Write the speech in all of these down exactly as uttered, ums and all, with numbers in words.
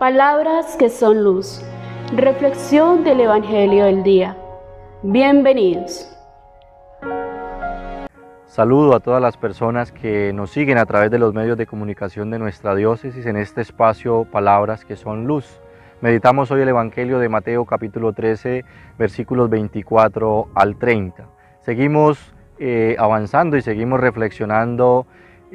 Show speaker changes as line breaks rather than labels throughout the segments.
Palabras que son luz. Reflexión del Evangelio del día. Bienvenidos.
Saludo a todas las personas que nos siguen a través de los medios de comunicación de nuestra diócesis en este espacio Palabras que son luz. Meditamos hoy el Evangelio de Mateo capítulo trece, versículos veinticuatro al treinta. Seguimos eh, avanzando y seguimos reflexionando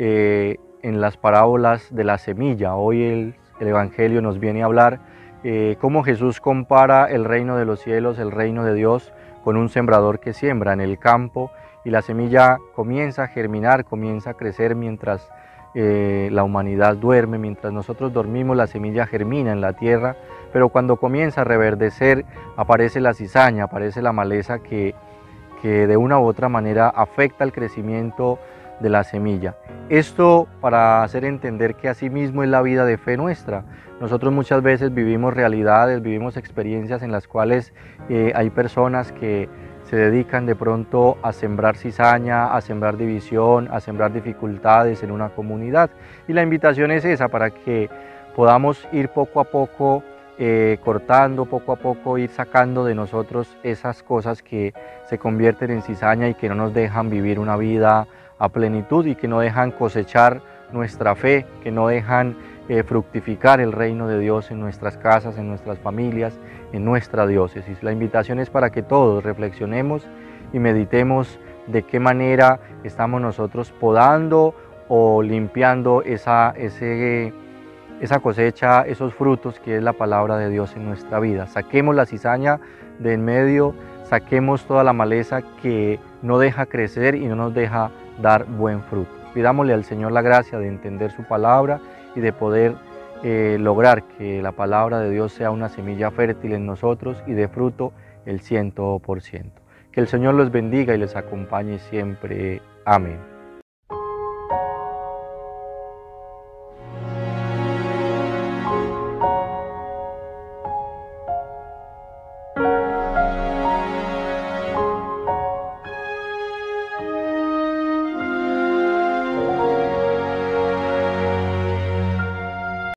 eh, en las parábolas de la semilla. Hoy el, el Evangelio nos viene a hablar eh, cómo Jesús compara el reino de los cielos, el reino de Dios, con un sembrador que siembra en el campo y la semilla comienza a germinar, comienza a crecer mientras eh, la humanidad duerme, mientras nosotros dormimos la semilla germina en la tierra, pero cuando comienza a reverdecer aparece la cizaña, aparece la maleza que, que de una u otra manera afecta el crecimiento de la semilla. Esto para hacer entender que así mismo es la vida de fe nuestra. Nosotros muchas veces vivimos realidades, vivimos experiencias en las cuales eh, hay personas que se dedican de pronto a sembrar cizaña, a sembrar división, a sembrar dificultades en una comunidad. Y la invitación es esa, para que podamos ir poco a poco eh, cortando, poco a poco ir sacando de nosotros esas cosas que se convierten en cizaña y que no nos dejan vivir una vida a plenitud y que no dejan cosechar nuestra fe, que no dejan eh, fructificar el reino de Dios en nuestras casas, en nuestras familias, en nuestra diócesis. La invitación es para que todos reflexionemos y meditemos de qué manera estamos nosotros podando o limpiando esa, ese, esa cosecha, esos frutos que es la palabra de Dios en nuestra vida. Saquemos la cizaña de en medio, saquemos toda la maleza que no deja crecer y no nos deja dar buen fruto. Pidámosle al Señor la gracia de entender su palabra y de poder eh, lograr que la palabra de Dios sea una semilla fértil en nosotros y dé fruto el ciento por ciento. Que el Señor los bendiga y les acompañe siempre. Amén.